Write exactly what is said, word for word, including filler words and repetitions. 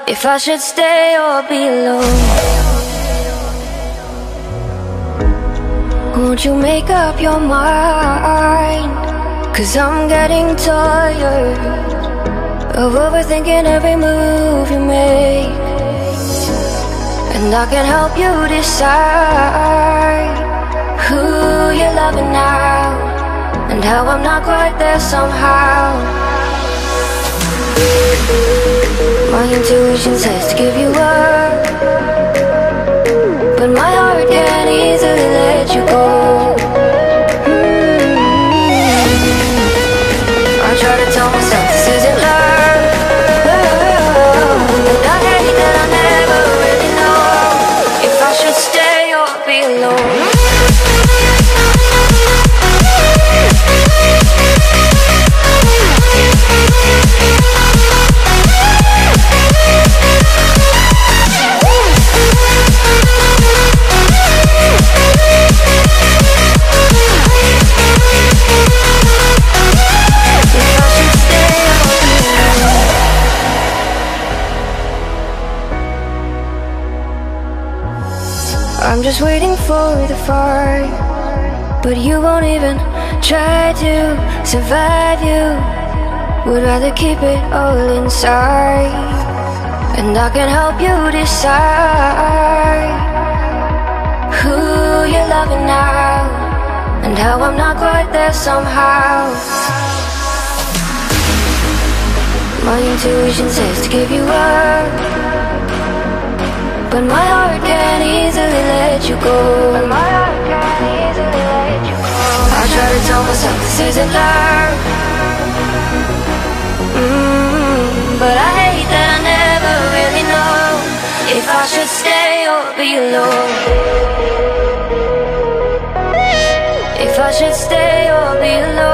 if I should stay or be alone. Won't you make up your mind? Cause I'm getting tired of overthinking every move you make. And I can help you decide who you're loving now, and how I'm not quite there somehow. My intuition says to give you up, but my heart can't easily let you go. mm-hmm. I try to tell myself this isn't love, and I hate that I never really know if I should stay or be alone. I'm just waiting for the fire, but you won't even try to survive. You would rather keep it all inside, and I can help you decide who you're loving now, and how I'm not quite there somehow. My intuition says to give you up, but my heart can't easily let you go. But my heart can't easily let you go. I try to tell myself this isn't love, mm, but I hate that I never really know if I should stay or be alone. If I should stay or be alone.